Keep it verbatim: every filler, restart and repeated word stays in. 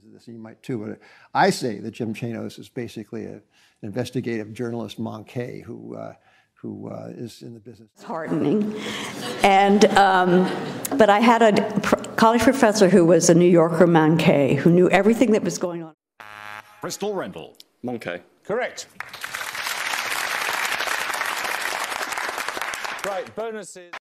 This, you might too, but I say that Jim Chanos is basically a, an investigative journalist, Manqué, who uh, who uh, is in the business. It's heartening, and um, but I had a college professor who was a New Yorker, Manqué, who knew everything that was going on. Bristol Rendell. Manqué. Correct. Right, bonuses.